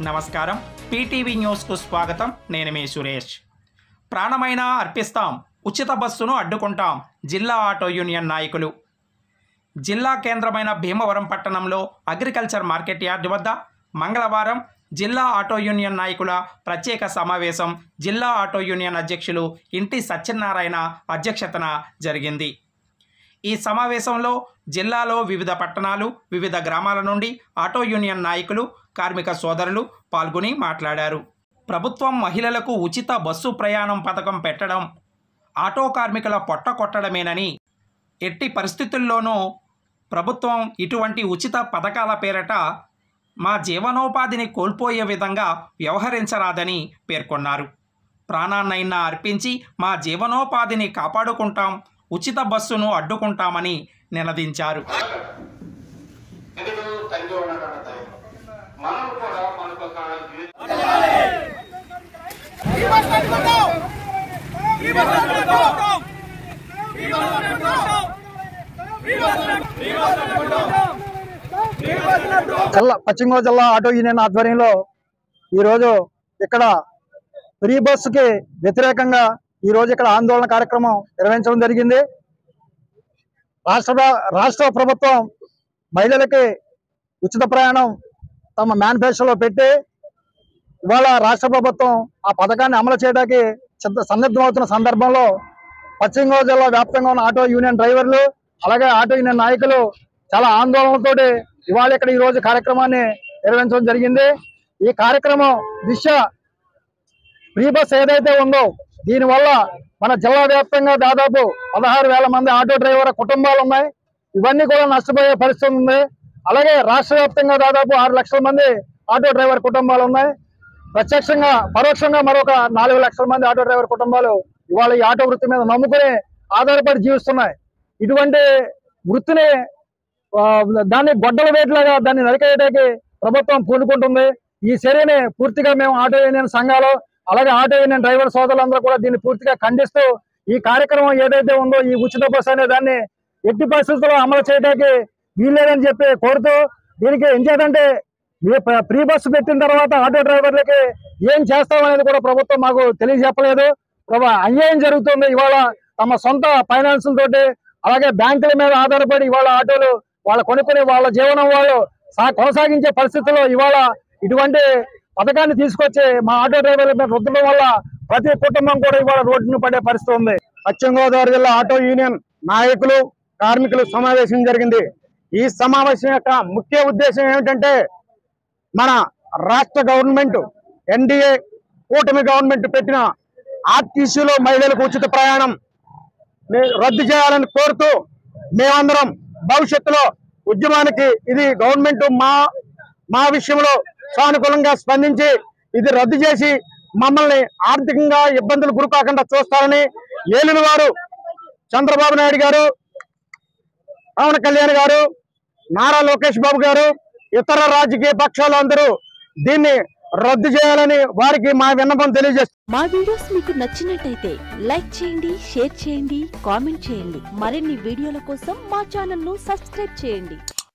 నమస్కారం పీటీవీ న్యూస్కు స్వాగతం. నేను మీ సురేష్. ప్రాణమైనా అర్పిస్తాం, ఉచిత బస్సును అడ్డుకుంటాం జిల్లా ఆటో యూనియన్ నాయకులు. జిల్లా కేంద్రమైన భీమవరం పట్టణంలో అగ్రికల్చర్ మార్కెట్ యార్డు వద్ద మంగళవారం జిల్లా ఆటో యూనియన్ నాయకుల ప్రత్యేక సమావేశం జిల్లా ఆటో యూనియన్ అధ్యక్షులు ఇంటి సత్యనారాయణ అధ్యక్షతన జరిగింది. ఈ సమావేశంలో జిల్లాలో వివిధ పట్టణాలు, వివిధ గ్రామాల నుండి ఆటో యూనియన్ నాయకులు, కార్మిక సోదరులు పాల్గొని మాట్లాడారు. ప్రభుత్వం మహిళలకు ఉచిత బస్సు ప్రయాణం పథకం పెట్టడం ఆటో కార్మికుల పొట్ట కొట్టడమేనని, ఎట్టి పరిస్థితుల్లోనూ ప్రభుత్వం ఇటువంటి ఉచిత పథకాల పేరట మా జీవనోపాధిని కోల్పోయే విధంగా వ్యవహరించరాదని పేర్కొన్నారు. ప్రాణాన్నైనా అర్పించి మా జీవనోపాధిని కాపాడుకుంటాం, ఉచిత బస్సును అడ్డుకుంటామని నినదించారు. పశ్చిమ గోదావరి జిల్లా ఆటో యూనియన్ ఆధ్వర్యంలో ఈరోజు ఇక్కడ ఫ్రీ బస్సుకి వ్యతిరేకంగా ఈరోజు ఇక్కడ ఆందోళన కార్యక్రమం నిర్వహించడం జరిగింది. రాష్ట్ర ప్రభుత్వం మహిళలకి ఉచిత ప్రయాణం తమ మేనిఫెస్టోలో పెట్టి ఇవాళ రాష్ట్ర ప్రభుత్వం ఆ పథకాన్ని అమలు చేయడానికి సన్నద్ధమవుతున్న సందర్భంలో పశ్చిమ గోదావరి జిల్లా వ్యాప్తంగా ఉన్న ఆటో యూనియన్ డ్రైవర్లు అలాగే ఆటో యూనియన్ నాయకులు చాలా ఆందోళనతోటి ఇవాళ ఇక్కడ ఈ రోజు కార్యక్రమాన్ని నిర్వహించడం జరిగింది. ఈ కార్యక్రమం దిశ ఫ్రీ బస్ ఏదైతే ఉందో దీనివల్ల మన జిల్లా వ్యాప్తంగా దాదాపు 16,000 మంది ఆటో డ్రైవర్ కుటుంబాలు ఉన్నాయి. ఇవన్నీ కూడా నష్టపోయే పరిస్థితి ఉంది. అలాగే రాష్ట్ర వ్యాప్తంగా దాదాపు 6 లక్షల మంది ఆటో డ్రైవర్ కుటుంబాలు ఉన్నాయి. ప్రత్యక్షంగా పరోక్షంగా మరొక 4 లక్షల మంది ఆటో డ్రైవర్ కుటుంబాలు ఇవాళ ఈ ఆటో వృత్తి మీద నమ్ముకుని ఆధారపడి జీవిస్తున్నాయి. ఇటువంటి వృత్తిని దాన్ని గొడ్డల వేట్లాగా దాన్ని నరికేయడానికి ప్రభుత్వం పూనుకుంటుంది. ఈ చర్యని పూర్తిగా మేము ఆటో యూనియన్ సంఘాలు అలాగే ఆటో యూనియన్ డ్రైవర్ సోదరులందరూ కూడా దీన్ని పూర్తిగా ఖండిస్తూ ఈ కార్యక్రమం ఏదైతే ఉందో ఈ ఉచిత బస్సు అనే దాన్ని ఎట్టి పరిస్థితుల్లో అమలు చేయడానికి వీల్లేదని చెప్పి కోరుతూ, దీనికి ఏం చేద్దంటే ఫ్రీ బస్సు పెట్టిన తర్వాత ఆటో డ్రైవర్లకి ఏం చేస్తామనేది కూడా ప్రభుత్వం మాకు తెలియజెప్పలేదు. అన్యాయం జరుగుతుంది. ఇవాళ తమ సొంత ఫైనాన్స్ తోటి అలాగే బ్యాంకుల మీద ఆధారపడి ఇవాళ ఆటోలు వాళ్ళు కొనుక్కుని వాళ్ళ జీవనం వాళ్ళు కొనసాగించే పరిస్థితుల్లో ఇవాళ ఇటువంటి పథకాన్ని తీసుకొచ్చి మా ఆటో డ్రైవర్ల మీద రుద్దడం వల్ల ప్రతి కుటుంబం కూడా ఇవాళ రోడ్డును పడే పరిస్థితి ఉంది. పశ్చిమ గోదావరి జిల్లా ఆటో యూనియన్ నాయకులు, కార్మికులు సమావేశం జరిగింది. ఈ సమావేశం యొక్క ముఖ్య ఉద్దేశం ఏమిటంటే మన రాష్ట్ర గవర్నమెంట్ ఎన్డీఏ కూటమి గవర్నమెంట్ పెట్టిన ఆర్టీసీలో మహిళలకు ఉచిత ప్రయాణం రద్దు చేయాలని కోరుతూ మేమందరం భవిష్యత్తులో ఉద్యమానికి ఇది గవర్నమెంట్ మా విషయంలో సానుకూలంగా స్పందించి ఇది రద్దు చేసి మమ్మల్ని ఆర్థికంగా ఇబ్బందులు గురికాకుండా చూస్తారని ఏలిన వారు చంద్రబాబు నాయుడు గారు, పవన్ కళ్యాణ్ గారు, నారా లోకేష్ బాబు గారు, ఇతర రాజకీయ పక్షాలు అందరూ దీన్ని రద్దు చేయాలని వారికి మా విన్నపం తెలియజేస్తాం. మా వీడియోస్ మీకు నచ్చినట్టయితే లైక్ చేయండి, షేర్ చేయండి, కామెంట్ చేయండి. మరిన్ని వీడియోల కోసం మా ఛానల్ ను సబ్స్క్రైబ్ చేయండి.